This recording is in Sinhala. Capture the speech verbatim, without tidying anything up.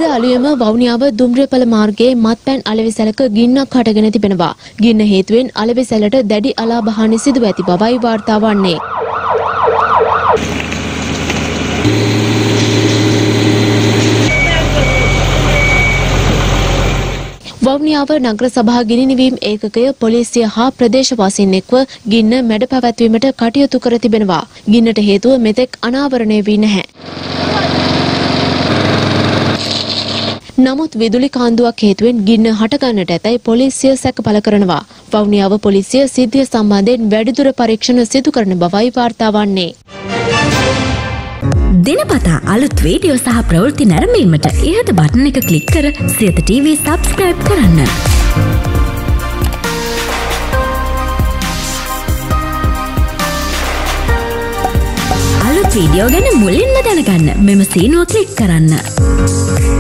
අලුයම වවුනියාව දුම්රියපල මාර්ගයේ මත්පැන් අලෙවිසැලක ගින්නක් හටගෙන තිබෙනවා. ගින්න හේතුවෙන් අලෙවිසැලට දැඩි අලාභහානි සිදුව ඇති බවයි වාර්තා වන්නේ. වවුනියාව නගර සභා ගිනි නිවීම ඒකකය පොලිසිය හා ප්‍රදේශවාසීන් එක්ව ගින්න මැඩ පැවැත්වීමට කටයුතු කර තිබෙනවා. ගින්නට හේතුව මෙතෙක් අනාවරණය වී නැහැ. නමුත් විදුලි කාන්දුවක් හේතුවෙන් ගින්න හටගන්නට ඇතැයි පොලිසිය සැක පළ කරනවා. වවුනියාව පොලිසිය සිද්ධිය සම්බන්ධයෙන් වැඩිදුර පරීක්ෂණ සිදු කරන බවයි වාර්තා වන්නේ. දිනපතා අලුත් වීඩියෝ සහ ප්‍රවෘත්ති නැරඹීමට ඉහත බටන් එක ක්ලික් කර සියත ටීවී සබ්ස්ක්‍රයිබ් කරන්න. අලුත් වීඩියෝ ගැන මුලින්ම දැනගන්න මෙම සීනුව ක්ලික් කරන්න.